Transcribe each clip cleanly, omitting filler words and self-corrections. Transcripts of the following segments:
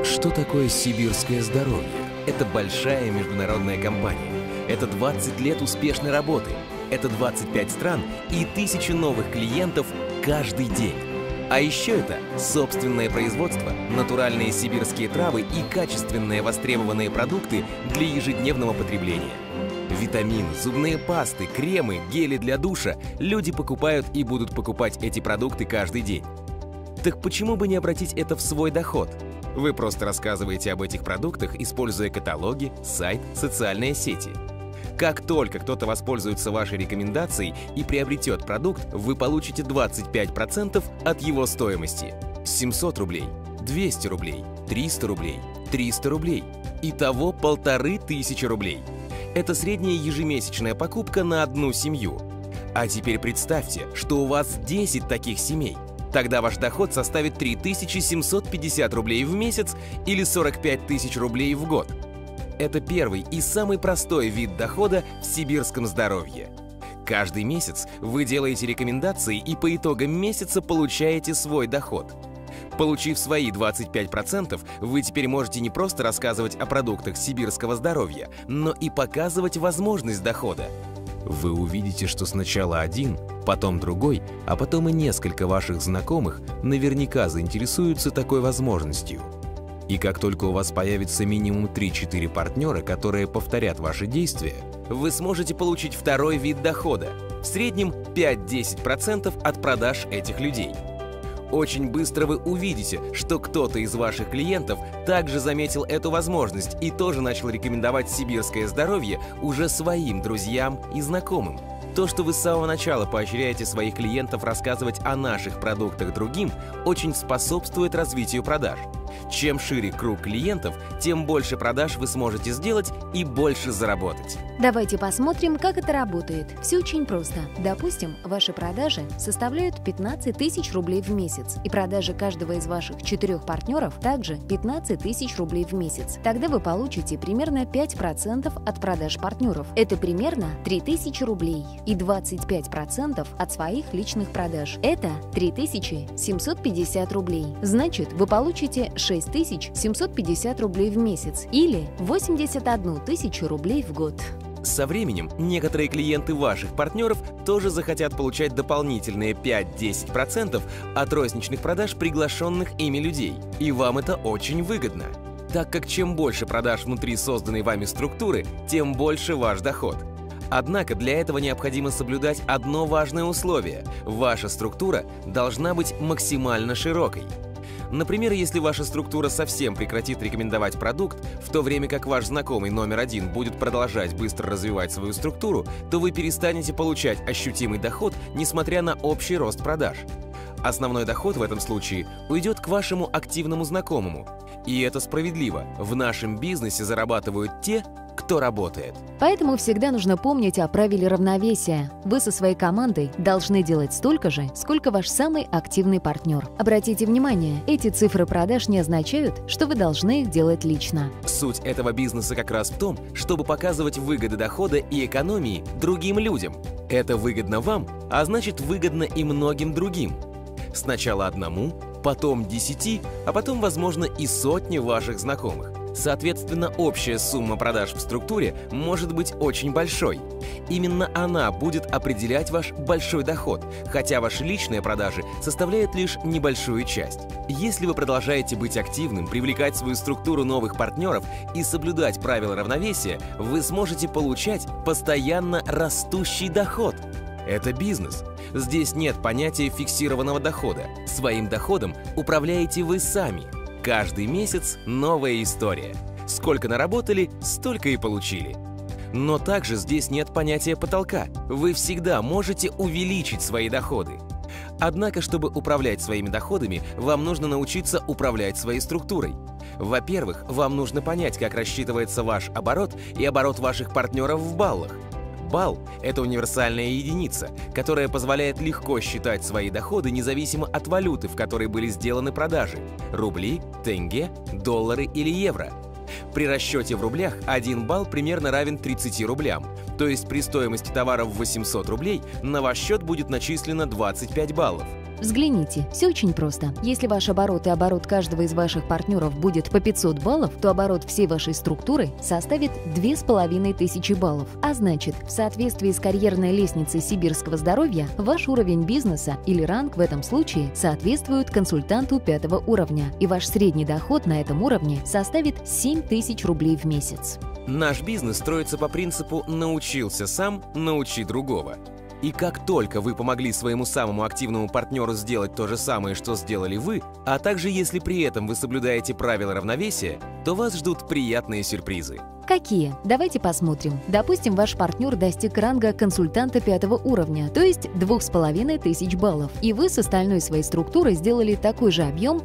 Что такое сибирское здоровье? Это большая международная компания. Это 20 лет успешной работы. Это 25 стран и 1000 новых клиентов каждый день. А еще это собственное производство, натуральные сибирские травы и качественные востребованные продукты для ежедневного потребления. Витамины, зубные пасты, кремы, гели для душа люди покупают и будут покупать эти продукты каждый день. Так почему бы не обратить это в свой доход? Вы просто рассказываете об этих продуктах, используя каталоги, сайт, социальные сети. Как только кто-то воспользуется вашей рекомендацией и приобретет продукт, вы получите 25% от его стоимости. 700 рублей, 200 рублей, 300 рублей, 300 рублей. Итого 1500 рублей. Это средняя ежемесячная покупка на одну семью. А теперь представьте, что у вас 10 таких семей. Тогда ваш доход составит 3750 рублей в месяц или 45 тысяч рублей в год. Это первый и самый простой вид дохода в сибирском здоровье. Каждый месяц вы делаете рекомендации и по итогам месяца получаете свой доход. Получив свои 25%, вы теперь можете не просто рассказывать о продуктах сибирского здоровья, но и показывать возможность дохода. Вы увидите, что сначала один, потом другой, а потом и несколько ваших знакомых наверняка заинтересуются такой возможностью. И как только у вас появится минимум 3-4 партнера, которые повторят ваши действия, вы сможете получить второй вид дохода, в среднем 5-10% от продаж этих людей. Очень быстро вы увидите, что кто-то из ваших клиентов также заметил эту возможность и тоже начал рекомендовать сибирское здоровье уже своим друзьям и знакомым. То, что вы с самого начала поощряете своих клиентов рассказывать о наших продуктах другим, очень способствует развитию продаж. Чем шире круг клиентов, тем больше продаж вы сможете сделать и больше заработать. Давайте посмотрим, как это работает. Все очень просто. Допустим, ваши продажи составляют 15 тысяч рублей в месяц, и продажи каждого из ваших 4 партнеров также 15 тысяч рублей в месяц. Тогда вы получите примерно 5% от продаж партнеров. Это примерно 3000 рублей. И 25% от своих личных продаж. Это 3750 рублей. Значит, вы получите 6750 рублей в месяц или 81 тысячу рублей в год. Со временем некоторые клиенты ваших партнеров тоже захотят получать дополнительные 5-10% от розничных продаж приглашенных ими людей. И вам это очень выгодно, так как чем больше продаж внутри созданной вами структуры, тем больше ваш доход. Однако для этого необходимо соблюдать одно важное условие – ваша структура должна быть максимально широкой. Например, если ваша структура совсем прекратит рекомендовать продукт, в то время как ваш знакомый номер 1 будет продолжать быстро развивать свою структуру, то вы перестанете получать ощутимый доход, несмотря на общий рост продаж. Основной доход в этом случае уйдет к вашему активному знакомому. И это справедливо. В нашем бизнесе зарабатывают те, кто работает. Поэтому всегда нужно помнить о правиле равновесия. Вы со своей командой должны делать столько же, сколько ваш самый активный партнер. Обратите внимание, эти цифры продаж не означают, что вы должны их делать лично. Суть этого бизнеса как раз в том, чтобы показывать выгоды дохода и экономии другим людям. Это выгодно вам, а значит выгодно и многим другим. Сначала одному, потом 10, а потом, возможно, и сотне ваших знакомых. Соответственно, общая сумма продаж в структуре может быть очень большой. Именно она будет определять ваш большой доход, хотя ваши личные продажи составляют лишь небольшую часть. Если вы продолжаете быть активным, привлекать в свою структуру новых партнеров и соблюдать правила равновесия, вы сможете получать постоянно растущий доход. Это бизнес. Здесь нет понятия фиксированного дохода. Своим доходом управляете вы сами. Каждый месяц новая история. Сколько наработали, столько и получили. Но также здесь нет понятия потолка. Вы всегда можете увеличить свои доходы. Однако, чтобы управлять своими доходами, вам нужно научиться управлять своей структурой. Во-первых, вам нужно понять, как рассчитывается ваш оборот и оборот ваших партнеров в баллах. Балл – это универсальная единица, которая позволяет легко считать свои доходы независимо от валюты, в которой были сделаны продажи – рубли, тенге, доллары или евро. При расчете в рублях 1 балл примерно равен 30 рублям, то есть при стоимости товара в 800 рублей на ваш счет будет начислено 25 баллов. Взгляните, все очень просто. Если ваш оборот и оборот каждого из ваших партнеров будет по 500 баллов, то оборот всей вашей структуры составит 2500 баллов. А значит, в соответствии с карьерной лестницей сибирского здоровья, ваш уровень бизнеса или ранг в этом случае соответствует консультанту 5-го уровня, и ваш средний доход на этом уровне составит 7000 рублей в месяц. Наш бизнес строится по принципу «научился сам, научи другого». И как только вы помогли своему самому активному партнеру сделать то же самое, что сделали вы, а также если при этом вы соблюдаете правила равновесия, то вас ждут приятные сюрпризы. Какие? Давайте посмотрим. Допустим, ваш партнер достиг ранга консультанта 5-го уровня, то есть 2500 баллов, и вы с остальной своей структурой сделали такой же объем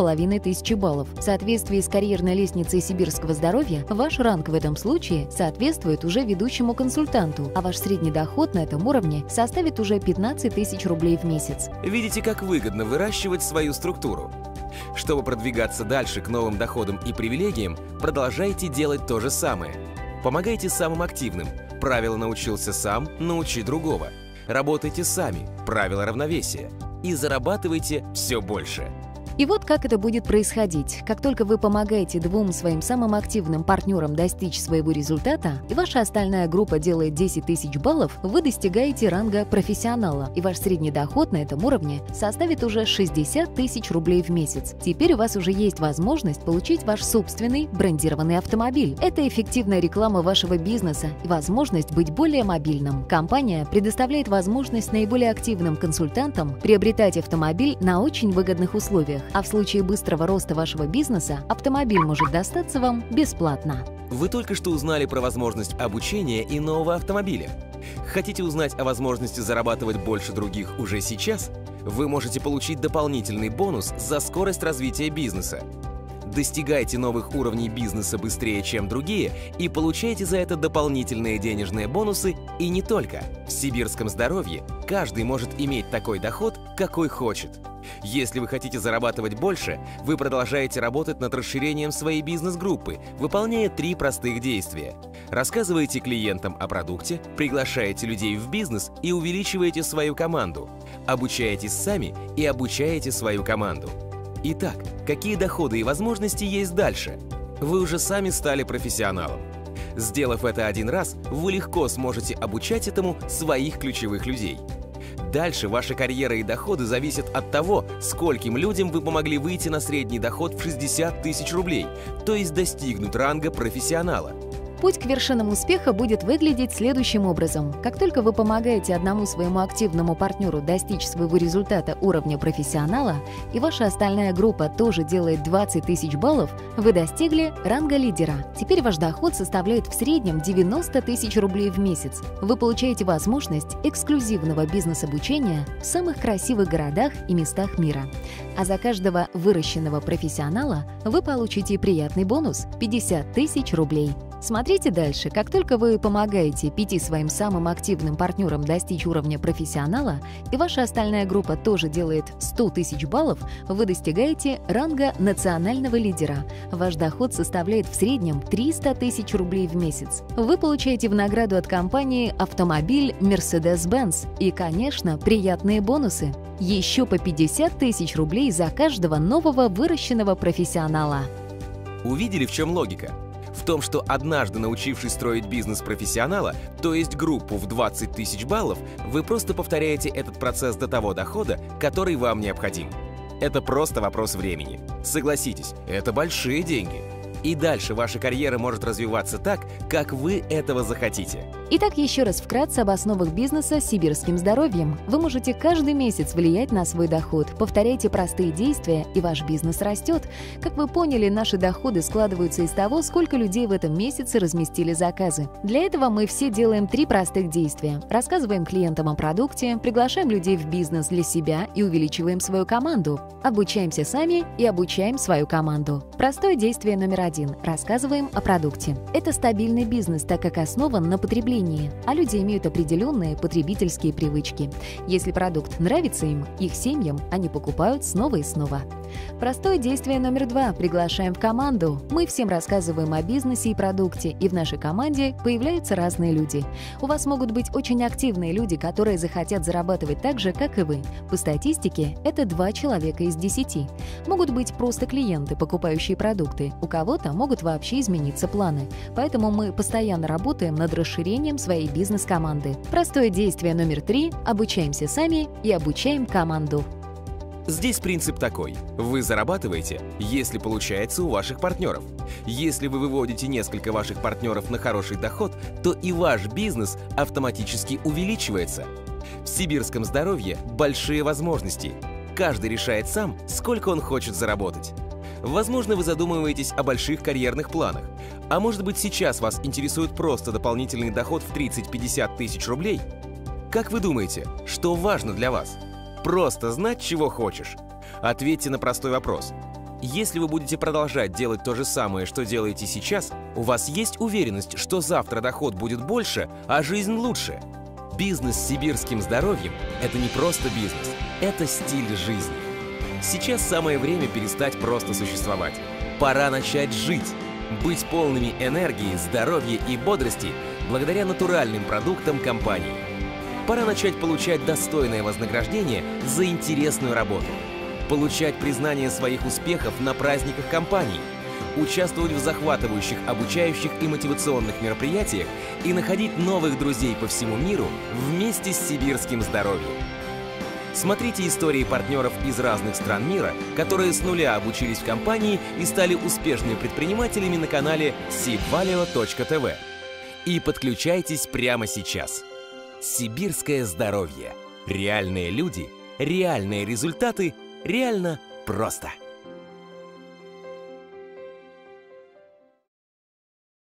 2500 баллов. В соответствии с карьерной лестницей сибирского здоровья, ваш ранг в этом случае соответствует уже ведущему консультанту, а ваш средний доход на этом уровне составит уже 15 000 рублей в месяц. Видите, как выгодно выращивать свою структуру? Чтобы продвигаться дальше к новым доходам и привилегиям, продолжайте делать то же самое. Помогайте самым активным. Правило «научился сам, научи другого». Работайте сами. Правило равновесия. И зарабатывайте все больше. И вот как это будет происходить. Как только вы помогаете двум своим самым активным партнерам достичь своего результата, и ваша остальная группа делает 10 000 баллов, вы достигаете ранга профессионала, и ваш средний доход на этом уровне составит уже 60 000 рублей в месяц. Теперь у вас уже есть возможность получить ваш собственный брендированный автомобиль. Это эффективная реклама вашего бизнеса и возможность быть более мобильным. Компания предоставляет возможность наиболее активным консультантам приобретать автомобиль на очень выгодных условиях. А в случае быстрого роста вашего бизнеса автомобиль может достаться вам бесплатно. Вы только что узнали про возможность обучения и нового автомобиля. Хотите узнать о возможности зарабатывать больше других уже сейчас? Вы можете получить дополнительный бонус за скорость развития бизнеса. Достигайте новых уровней бизнеса быстрее, чем другие, и получайте за это дополнительные денежные бонусы, и не только. В сибирском здоровье каждый может иметь такой доход, какой хочет. Если вы хотите зарабатывать больше, вы продолжаете работать над расширением своей бизнес-группы, выполняя 3 простых действия. Рассказываете клиентам о продукте, приглашаете людей в бизнес и увеличиваете свою команду. Обучаетесь сами и обучаете свою команду. Итак, какие доходы и возможности есть дальше? Вы уже сами стали профессионалом. Сделав это один раз, вы легко сможете обучать этому своих ключевых людей. Дальше ваша карьера и доходы зависят от того, скольким людям вы помогли выйти на средний доход в 60 000 рублей, то есть достигнуть ранга профессионала. Путь к вершинам успеха будет выглядеть следующим образом. Как только вы помогаете одному своему активному партнеру достичь своего результата уровня профессионала, и ваша остальная группа тоже делает 20 000 баллов, вы достигли ранга лидера. Теперь ваш доход составляет в среднем 90 000 рублей в месяц. Вы получаете возможность эксклюзивного бизнес-обучения в самых красивых городах и местах мира. А за каждого выращенного профессионала вы получите приятный бонус – 50 000 рублей. Смотрите дальше. Как только вы помогаете 5 своим самым активным партнерам достичь уровня профессионала, и ваша остальная группа тоже делает 100 000 баллов, вы достигаете ранга национального лидера. Ваш доход составляет в среднем 300 000 рублей в месяц. Вы получаете в награду от компании автомобиль Mercedes-Benz и, конечно, приятные бонусы. Еще по 50 000 рублей за каждого нового выращенного профессионала. Увидели, в чем логика? В том, что однажды научившись строить бизнес профессионала, то есть группу в 20 000 баллов, вы просто повторяете этот процесс до того дохода, который вам необходим. Это просто вопрос времени. Согласитесь, это большие деньги. И дальше ваша карьера может развиваться так, как вы этого захотите. Итак, еще раз вкратце об основах бизнеса с сибирским здоровьем. Вы можете каждый месяц влиять на свой доход. Повторяйте простые действия, и ваш бизнес растет. Как вы поняли, наши доходы складываются из того, сколько людей в этом месяце разместили заказы. Для этого мы все делаем 3 простых действия. Рассказываем клиентам о продукте, приглашаем людей в бизнес для себя и увеличиваем свою команду. Обучаемся сами и обучаем свою команду. Простое действие номер 1. Рассказываем о продукте. Это стабильный бизнес, так как основан на потреблении, а люди имеют определенные потребительские привычки. Если продукт нравится им, их семьям, они покупают снова и снова. Простое действие номер 2. Приглашаем в команду. Мы всем рассказываем о бизнесе и продукте, и в нашей команде появляются разные люди. У вас могут быть очень активные люди, которые захотят зарабатывать так же, как и вы. По статистике, это 2 человека из 10. Могут быть просто клиенты, покупающие продукты. У кого-то могут вообще измениться планы. Поэтому мы постоянно работаем над расширением своей бизнес-команды. Простое действие номер 3. Обучаемся сами и обучаем команду. Здесь принцип такой. Вы зарабатываете, если получается у ваших партнеров. Если вы выводите несколько ваших партнеров на хороший доход, то и ваш бизнес автоматически увеличивается. В сибирском здоровье большие возможности. Каждый решает сам, сколько он хочет заработать. Возможно, вы задумываетесь о больших карьерных планах. А может быть, сейчас вас интересует просто дополнительный доход в 30-50 тысяч рублей? Как вы думаете, что важно для вас? Просто знать, чего хочешь? Ответьте на простой вопрос. Если вы будете продолжать делать то же самое, что делаете сейчас, у вас есть уверенность, что завтра доход будет больше, а жизнь лучше? Бизнес с сибирским здоровьем – это не просто бизнес, это стиль жизни. Сейчас самое время перестать просто существовать. Пора начать жить, быть полными энергии, здоровья и бодрости благодаря натуральным продуктам компании. Пора начать получать достойное вознаграждение за интересную работу, получать признание своих успехов на праздниках компании, участвовать в захватывающих, обучающих и мотивационных мероприятиях и находить новых друзей по всему миру вместе с сибирским здоровьем. Смотрите истории партнеров из разных стран мира, которые с нуля обучились в компании и стали успешными предпринимателями на канале sibvaleo.tv. И подключайтесь прямо сейчас. Сибирское здоровье. Реальные люди, реальные результаты, реально просто.